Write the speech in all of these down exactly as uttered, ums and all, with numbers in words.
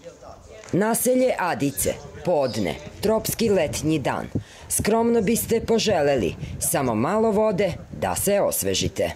Naselje Adice, podne, tropski letnji dan. Skromno biste poželeli, samo malo vode da se osvežite.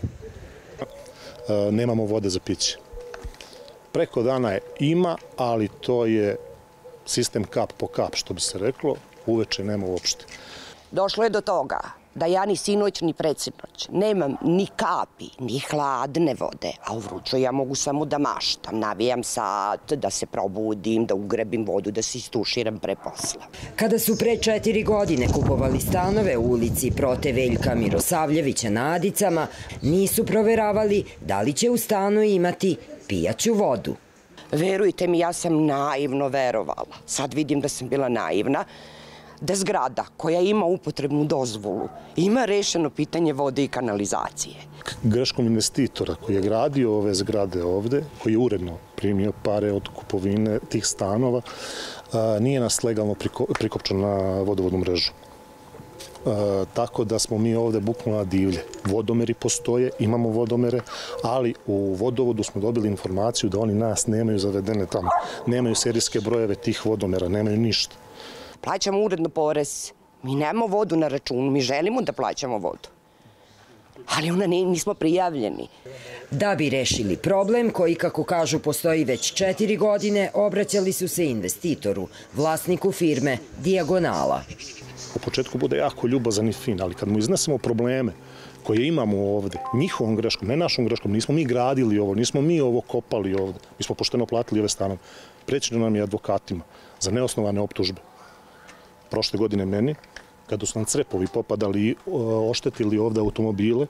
Nemamo vode za piće. Preko dana je ima, ali to je sistem kap po kap, što bi se reklo, uveče nema uopšte. Došlo je do toga da ja ni sinoć ni predsinoć nemam ni kapi, ni hladne vode, a u vrućoj ja mogu samo da maštam, navijam sat, da se probudim, da ugrebim vodu, da se istuširam pre posla. Kada su pre četiri godine kupovali stanove u ulici Prote Veljka Mirosavljevića na Adicama, nisu proveravali da li će u stanu imati pijaću vodu. Verujte mi, ja sam naivno verovala. Sad vidim da sam bila naivna, da zgrada koja ima upotrebnu dozvolu ima rešeno pitanje vode i kanalizacije. Greškom investitora koji je gradio ove zgrade ovde, koji je uredno primio pare od kupovine tih stanova, nije nas legalno prikopčao na vodovodnu mrežu. Tako da smo mi ovde bukvalno na divlje. Vodomeri postoje, imamo vodomere, ali u vodovodu smo dobili informaciju da oni nas nemaju zavedene tamo. Nemaju serijske brojeve tih vodomera, nemaju ništa. Plaćamo uredno porez. Mi nemamo vodu na računu, mi želimo da plaćamo vodu. Ali ona nismo prijavljeni. Da bi rešili problem, koji, kako kažu, postoji već četiri godine, obraćali su se investitoru, vlasniku firme Dijagonala. U početku bude jako ljubazan i fin, ali kad mu iznesemo probleme koje imamo ovde, njihovom greškom, ne našom greškom, nismo mi gradili ovo, nismo mi ovo kopali ovde, mi smo pošteno platili ove stanove, prećeno nam je advokatima za neosnovane optužbe. Prošle godine meni, kada su nam crepovi popadali i oštetili ovde automobile,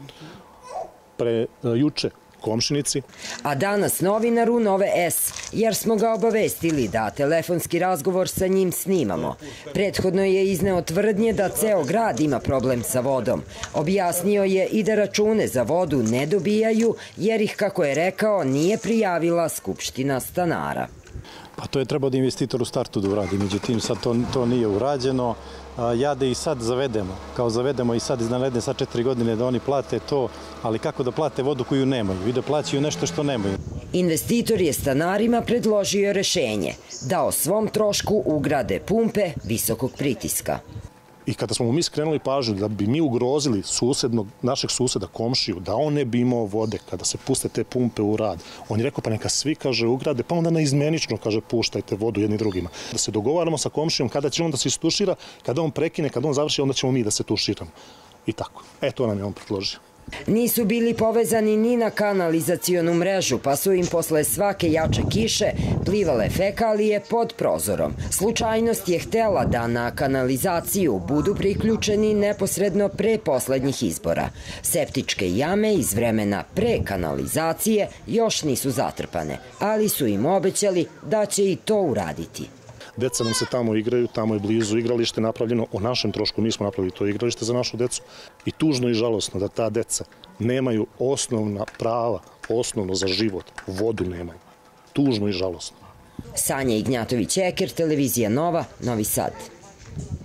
pre juče komšinici. A danas novinaru Nove S, jer smo ga obavestili da telefonski razgovor sa njim snimamo. Prethodno je izneo tvrdnje da ceo grad ima problem sa vodom. Objasnio je i da račune za vodu ne dobijaju, jer ih, kako je rekao, nije prijavila Skupština stanara. Pa to je trebao da investitor u startu da uradi, međutim sad to nije urađeno. Ja da ih sad zavedemo, kao zavedemo i sad iz naredne sad četiri godine da oni plate to, ali kako da plate vodu koju nemaju i da plaćaju nešto što nemaju. Investitor je stanarima predložio rešenje da o svom trošku ugrade pumpe visokog pritiska. I kada smo mu mi skrenuli pažnju da bi mi ugrozili susednog, našeg suseda, komšiju, da on ne bi imao vode kada se puste te pumpe u rad, on je rekao pa neka svi, kaže, ugrade, pa onda naizmenično, kaže, puštajte vodu jedni drugima. Da se dogovaramo sa komšijom kada će on da se istušira, kada on prekine, kada on završi, onda ćemo mi da se tuširamo. I tako. E, to nam je on predložio. Nisu bili povezani ni na kanalizacionu mrežu, pa su im posle svake jače kiše plivale fekalije pod prozorom. Slučajnost je htela da na kanalizaciju budu priključeni neposredno pre poslednjih izbora. Septičke jame iz vremena pre kanalizacije još nisu zatrpane, ali su im obećali da će i to uraditi. Deca nam se tamo igraju, tamo je blizu igralište napravljeno, o našem trošku mi smo napravili to igralište za našu decu i tužno i žalosno da ta deca nemaju osnovna prava, osnovno za život, vodu nemaju. Tužno i žalosno. Sanja Ignjatović-Eker, televizija Nova, Novi Sad.